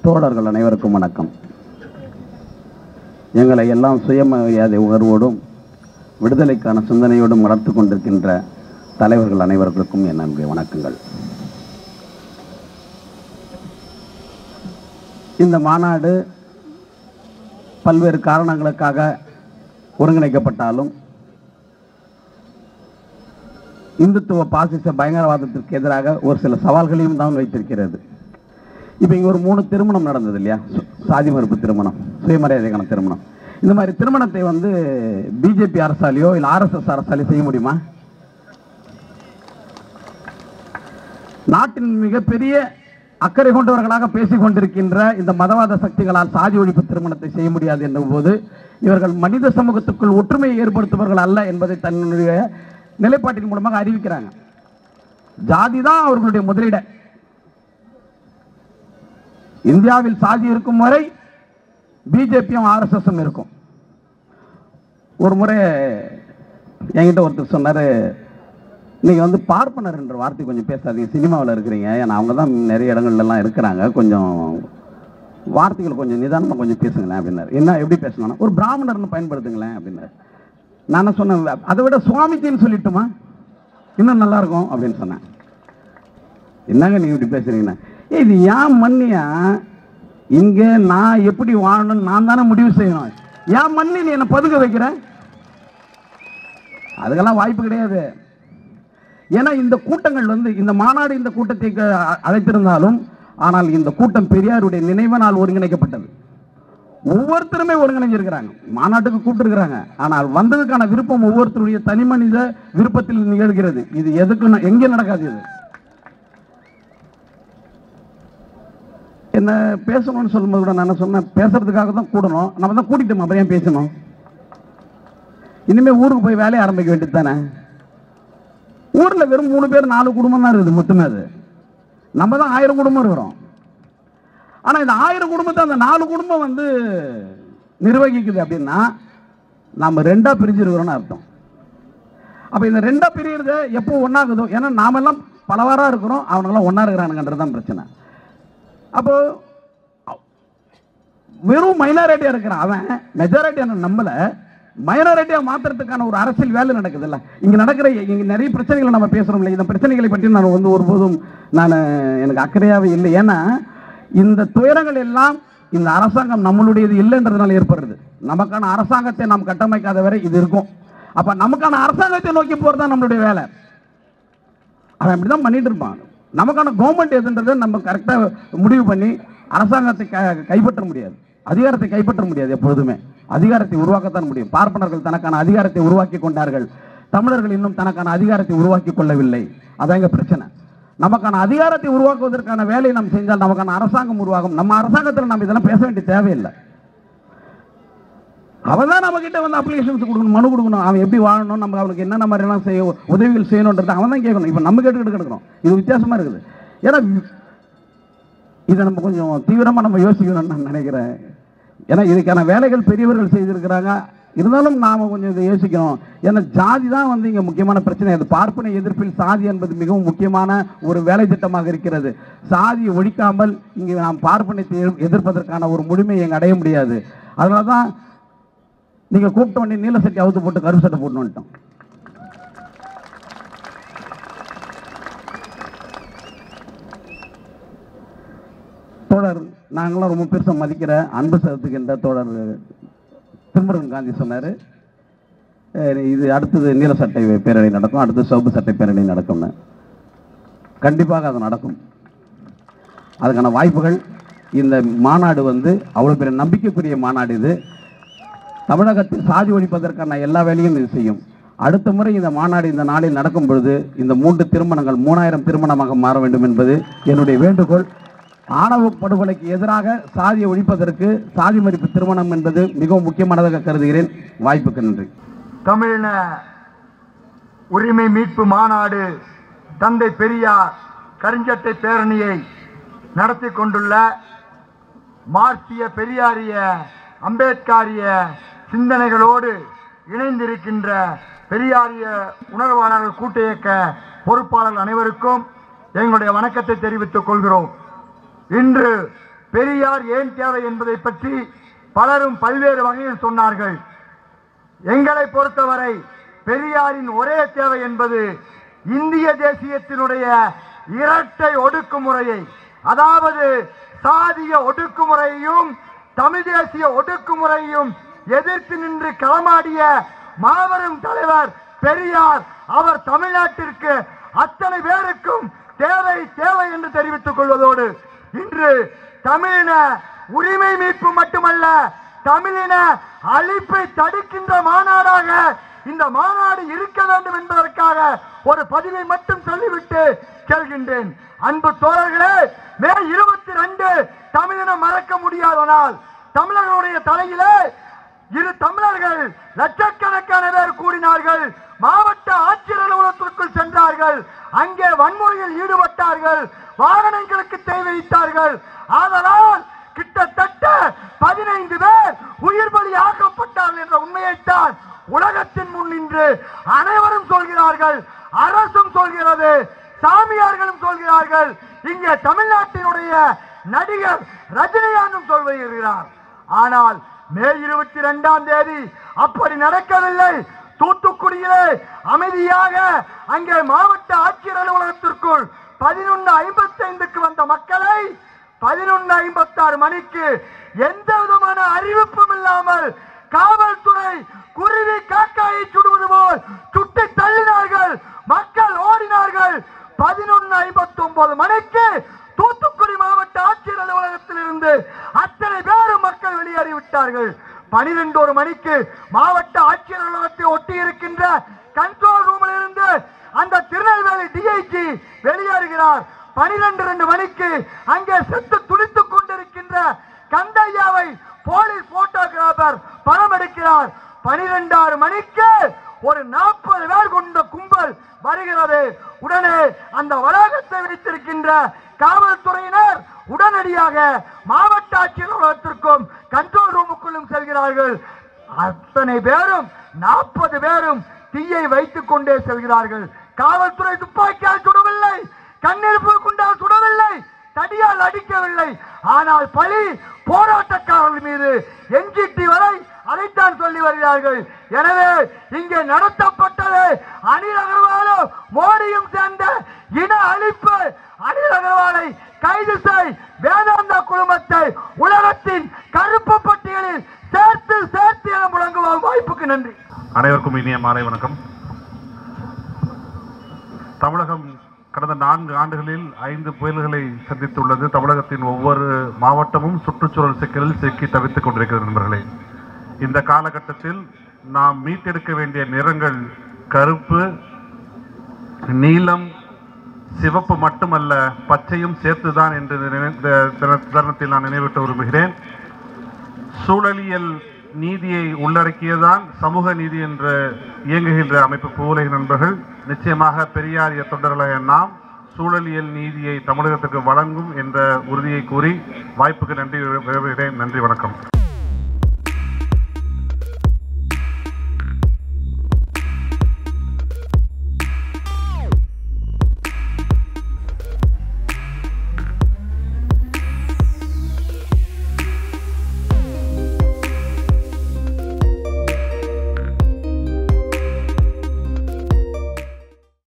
தோழர்கள் அனைவருக்கும் வணக்கம். எங்களை எல்லாம் சுயமரியாதை உணர்வோடும் விடுதலைக்கான சிந்தனையோடும் வளர்த்து கொண்டிருக்கின்ற தலைவர்கள் அனைவருக்கும் என் நன்றி வணக்கங்கள். இந்த மாநாடு பல்வேறு காரணங்களுக்காக ஒருங்கிணைக்கப்பட்டாலும் இந்துத்துவ பாசிச பயங்கரவாதத்திற்கு எதிராக ஒரு சில சவால்களையும் தான் வைத்திருக்கிறது. இப்போ இங்கே ஒரு 3 திருமணம் நடந்தது இல்லையா? சாதி மறுப்பு திருமணம், சுயமரியாதைக்கான திருமணம். இந்த மாதிரி திருமணத்தை வந்து பிஜேபி அரசாலையோ இல்லை ஆர்எஸ்எஸ் அரசாலையோ செய்ய முடியுமா? நாட்டின் மிகப்பெரிய அக்கறை கொண்டவர்களாக பேசிக் கொண்டிருக்கின்ற இந்த மதவாத சக்திகளால் சாதி ஒழிப்பு திருமணத்தை செய்ய முடியாது என்ற போது இவர்கள் மனித சமூகத்துக்குள் ஒற்றுமையை ஏற்படுத்துபவர்கள் அல்ல என்பதை தன்னுடைய நிலைப்பாட்டின் மூலமாக அறிவிக்கிறாங்க. ஜாதி தான் அவர்களுடைய முதலீடு. இந்தியாவில் சாதி இருக்கும் வரை பிஜேபியும் ஆர்எஸ்எஸும் இருக்கும். ஒரு முறை என்கிட்ட ஒருத்தர் சொன்னார், நீங்கள் வந்து பார்ப்பனர் என்ற வார்த்தை கொஞ்சம் பேசாதீங்க, சினிமாவில் இருக்கிறீங்க, ஏன்னா அவங்க தான் நிறைய இடங்கள்லாம் இருக்கிறாங்க, கொஞ்சம் வார்த்தைகள் கொஞ்சம் நிதானமாக கொஞ்சம் பேசுங்களேன் அப்படின்னாரு. என்ன எப்படி பேசணும்னா ஒரு பிராமணர்னு பயன்படுத்துங்களேன் அப்படின்னாரு. நான் சொன்னேன், அதை விட சுவாமிஜின்னு சொல்லிட்டுமா இன்னும் நல்லா இருக்கும் அப்படின்னு சொன்னேன். என்னங்க நீங்கள் இப்படி பேசுறீங்கன்னா, இது ஏன் மண்ணியா, இங்கே நான் எப்படி வாழணும்னு நான் தானே முடிவு செய்யணும், ஏன் மண்ணி நீ என்னை பதுக்க வைக்கிற? அதுக்கெல்லாம் வாய்ப்பு கிடையாது. ஏன்னா இந்த கூட்டங்கள் வந்து இந்த மாநாடு இந்த கூட்டத்தை அழைத்திருந்தாலும் ஆனால் இந்த கூட்டம் பெரியாருடைய நினைவு நாள் ஒருங்கிணைக்கப்பட்டது. ஒவ்வொருத்தருமே ஒருங்கிணைஞ்சிருக்கிறாங்க, மாநாட்டுக்கு கூப்பிட்டுருக்கிறாங்க. ஆனால் வந்ததுக்கான விருப்பம் ஒவ்வொருத்தருடைய தனி மனித விருப்பத்தில் நிகழ்கிறது. இது எதுக்கு எங்கே நடக்காது. இது என்ன பேசணும்னு சொல்லும்போது கூட நான் சொன்னேன், பேசுறதுக்காக தான் கூடணும், நம்ம தான் கூட்டிட்டோம், அப்புறம் ஏன் பேசணும்? இனிமேல் ஊருக்கு போய் வேலையை ஆரம்பிக்க வேண்டியது தானே. ஊரில் வெறும் 3 பேர் 4 குடும்பம் தான் இருக்குது மொத்தமே. அது நம்ம தான் 1000 குடும்பம் இருக்கிறோம். ஆனால் இந்த 1000 குடும்பத்தை அந்த 4 குடும்பம் வந்து நிர்வகிக்குது அப்படின்னா நம்ம 2ஆக பிரிஞ்சிருக்கிறோம்னு அர்த்தம். அப்போ இந்த 2ஆக பிரிகிறது எப்போ ஒன்றாகுதோ, ஏன்னா நாமெல்லாம் பலவாறாக இருக்கிறோம், அவனுங்களாம் ஒன்றா இருக்கிறானுங்கன்றது தான் பிரச்சனை. அப்போ வெறும் மைனாரிட்டியாக இருக்கிறான் அவன், மெஜாரிட்டியான நம்மளை மைனாரிட்டியாக மாற்றுறதுக்கான ஒரு அரசியல் வேலை நடக்குது இல்லை? இங்கே நடக்கிற இங்கே நிறைய பிரச்சனைகளை நம்ம பேசுகிறோம் இல்லை? இந்த பிரச்சனைகளை பற்றி நான் வந்து ஒருபோதும் எனக்கு அக்கறையாகவே இல்லை. ஏன்னா இந்த துயரங்கள் எல்லாம் இந்த அரசாங்கம் நம்மளுடையது இல்லைன்றதுனால ஏற்படுறது. நமக்கான அரசாங்கத்தை நாம் கட்டமைக்காத வரை இது இருக்கும். அப்போ நமக்கான அரசாங்கத்தை நோக்கி போகிறது தான் நம்மளுடைய வேலை. அவன் இப்படி தான் பண்ணிட்டு இருப்பான். நமக்கான கவர்மெண்ட் எதுன்றதை நம்ம கரெக்டாக முடிவு பண்ணி அரசாங்கத்தை கைப்பற்ற முடியாது, அதிகாரத்தை கைப்பற்ற முடியாது. எப்பொழுதுமே அதிகாரத்தை உருவாக்கத்தான் முடியும். பார்ப்பனர்கள் தனக்கான அதிகாரத்தை உருவாக்கி கொண்டார்கள், தமிழர்கள் இன்னும் தனக்கான அதிகாரத்தை உருவாக்கி கொள்ளவில்லை. அதான் எங்க பிரச்சனை. நமக்கான அதிகாரத்தை உருவாக்குவதற்கான வேலையை நாம் செஞ்சால் நமக்கான அரசாங்கம் உருவாகும். நம்ம அரசாங்கத்தில் நம்ம இதெல்லாம் பேச வேண்டிய தேவையில்லை. அவன் தான் நம்ம கிட்ட வந்து அப்ளிகேஷன்ஸ் கொடுக்கணும், மனு கொடுக்கணும், அவன் எப்படி வாழணும், நம்ம அவனுக்கு என்னென்ன மாதிரிலாம் செய்ய உதவிகள் செய்யணுன்றது அவன் தான் கேட்கணும். இப்போ நம்ம கேட்டுக்கிட்டு கிடக்கிறோம். இது வித்தியாசமாக இருக்குது. ஏன்னா இதை நம்ம கொஞ்சம் தீவிரமாக நம்ம யோசிக்கணும்னு நான் நினைக்கிறேன். ஏன்னா இதுக்கான வேலைகள் பெரியவர்கள் செய்திருக்கிறாங்க, இருந்தாலும் நாம் கொஞ்சம் இதை யோசிக்கணும். ஏன்னா ஜாதி தான் வந்து இங்கே முக்கியமான பிரச்சனை. அது பார்ப்பனை எதிர்ப்பில் சாதி என்பது மிகவும் முக்கியமான ஒரு வேலை திட்டமாக இருக்கிறது. சாதியை ஒழிக்காமல் இங்கே நாம் பார்ப்பனத்தை எதிர்ப்பதற்கான ஒரு முழுமையை எங்கே அடைய முடியாது. அதனால தான் நீங்கள் கூப்பிட்ட உடனே நீல சட்டை அவுத்து போட்டு கருப்பு சட்டை போட்டு வந்துட்டோம். தோழர் நாங்களாம் ரொம்ப பெருசாக மதிக்கிற அன்பு செலுத்துகின்ற தோழர் திருமுருகன் காந்தி சொன்னார், இது அடுத்தது நீல சட்டை பேரணி நடக்கும், அடுத்து சிவப்பு சட்டை பேரணி நடக்கும்னு. கண்டிப்பாக அது நடக்கும். அதுக்கான வாய்ப்புகள் இந்த மாநாடு வந்து அவ்வளோ பெரிய நம்பிக்கைக்குரிய மாநாடு. இது தமிழகத்தில் சாதி ஒழிப்பதற்கான எல்லா வேலையும் இது செய்யும். அடுத்த முறை இந்த மாநாடு இந்த நாளில் நடக்கும் பொழுது இந்த 3 திருமணங்கள் 3000 திருமணமாக மாற வேண்டும் என்பது என்னுடைய வேண்டுகோள். ஆணவ படுகொலைக்கு எதிராக சாதியை ஒழிப்பதற்கு சாதி மறுப்பு திருமணம் என்பது மிகவும் முக்கியமானதாக கருதுகிறேன். வாய்ப்புக்கு நன்றி. தமிழின உரிமை மீட்பு மாநாடு தந்தை பெரியார் கருஞ்சட்டை பேரணியை நடத்தி கொண்டுள்ள மார்க்சிய பெரியாரிய அம்பேத்காரிய சிந்தனைகளோடு இணைந்திருக்கின்ற பெரியாரிய உணர்வாளர்கள் கூட்டு இயக்க பொறுப்பாளர்கள் அனைவருக்கும் எங்களுடைய வணக்கத்தை தெரிவித்துக் கொள்கிறோம். இன்று பெரியார் ஏன் தேவை என்பதை பற்றி பலரும் பல்வேறு வகையில் சொன்னார்கள். எங்களை பொறுத்தவரை பெரியாரின் ஒரே தேவை என்பது இந்திய தேசியத்தினுடைய இரட்டை ஒடுக்குமுறையை, அதாவது சாதிய ஒடுக்குமுறையையும் தமிழ் தேசிய ஒடுக்குமுறையையும் எதிர்த்து நின்று களமாடிய மாபெரும் தலைவர் பெரியார். அவர் தமிழ்நாட்டிற்கு அத்தனை பேருக்கும் தேவை தேவை என்று தெரிவித்துக் கொள்வதோடு இன்று தமிழின உரிமை மீட்பு மட்டுமல்ல, தமிழின அழிப்பை தடுக்கின்ற மாநாடாக இந்த மாநாடு இருக்க வேண்டும் என்பதற்காக ஒரு பதிவை மட்டும் சொல்லிவிட்டு செல்கின்றேன். அன்பு தோழர்களே, மே 22 தமிழினம் மறக்க முடியாத நாள். தமிழர்களுடைய தலையிலே இரு தமிழர்கள் லட்சக்கணக்கான பேர் கூடினார்கள். மாவட்ட ஆட்சியர் அலுவலகத்திற்குள் சென்றார்கள். அங்கே வன்முறையில் ஈடுபட்டார்கள். வாகனங்களுக்கு தீ வைத்தார்கள். ஆதலால் கிட்டத்தட்ட 15 பேர் உயிர் பலி ஆக்கப்பட்டார்கள் என்ற உண்மையைத்தான் உலகத்தின் முன் நின்று அனைவரும் சொல்கிறார்கள். அரசும் சொல்கிறது, சாமியார்களும் சொல்கிறார்கள். இங்கே தமிழ்நாட்டினுடைய நடிகர் ரஜினிகாந்தும் சொல்கிறார். ஆனால் மே 22ஆம் தேதி அப்படி நடக்கவில்லை. தூத்துக்குடியிலே அமைதியாக அங்கே மாவட்ட ஆட்சியர் அலுவலகத்திற்குள் 11:55க்கு வந்த மக்களை 11:56 மணிக்கு எந்த விதமான அறிவிப்பும் இல்லாமல் காவல்துறை குருவி காக்காயை சுடுவது போல் சுட்டி தள்ளினார்கள். மக்கள் ஓடினார்கள். 11:59 மணிக்கு தூத்துக்குடி மாவட்ட ஆட்சியர் அலுவலகத்தில் இருந்து அத்தனை பேரும் மக்கள் வெளியேறிவிட்டார்கள். 12 மணிக்கு மாவட்ட ஆட்சியர் அலுவலகத்தை ஒட்டி இருக்கின்ற கண்ட்ரோல் ரூமில் இருந்து அந்த திருநெல்வேலி டிஐஜி வெளியேறுகிறார். 12:02 மணிக்கு அங்கே செத்து துடித்துக் கொண்டிருக்கின்ற கந்தையாவை போலீஸ் போட்டோகிராபர் படம் எடுக்கிறார். 12:06 மணிக்கு ஒரு 40 பேர் கொண்ட கும்பல் வருகிறது. உடனே அந்த வளாகத்தை வைத்திருக்கின்ற காவல்துறையினர் உடனடியாக மாவட்ட ஆட்சியர் அலுவலகத்திற்கும் கண்ட்ரோல் ரூமுக்குள்ளும் செல்கிறார்கள். அத்தனை பேரும் 40 பேரும் தீயை வைத்துக் கொண்டே செல்கிறார்கள். காவல்துறை துப்பாக்கியால் சுடவில்லை, கண்ணீர் குண்டால் சுடவில்லை, தடியால் அடிக்கவில்லை. ஆனால் பழி போராட்டக்காரர்கள் மீது என்ஜிடி வரை அதைத்தான் சொல்லி வருகிறார்கள். எனவே இங்கே நடத்தப்பட்டது அனில் அகர்வாலும் மோடியும் சேர்ந்த இன அழிப்பு. அனில் அகர்வாலை கைது செய், வேதாந்தா குழுமத்தை உலகத்தின் கருப்பு பட்டியலில் சேர்த்து சேர்த்து என முழங்குவோம். வாய்ப்புக்கு நன்றி. அனைவருக்கும் இனிய மாலை வணக்கம். தமிழகம் கடந்த 4 ஆண்டுகளில் 5 புயல்களை சந்தித்துள்ளது. தமிழகத்தின் ஒவ்வொரு மாவட்டமும் சுற்றுச்சூழல் சிக்கலில் சிக்கி தவித்துக் கொண்டிருக்கிறது. நண்பர்களே, இந்த காலகட்டத்தில் நாம் மீட்டெடுக்க வேண்டிய நிறங்கள் கருப்பு, நீலம், சிவப்பு மட்டுமல்ல, பச்சையும் சேர்த்துதான் என்று தருணத்தில் நான் நினைவிட்டு விரும்புகிறேன். சூழலியல் நீதியை உள்ளடக்கியதான் சமூக நீதி என்று இயங்குகின்ற அமைப்பு பூவுலக நண்பர்கள். நிச்சயமாக பெரியாரிய தொண்டர்களாக நாம் சூழலியல் நீதியை தமிழகத்துக்கு வழங்கும் என்ற உறுதியை கூறி வாய்ப்புக்கு நன்றி. நன்றி, வணக்கம்.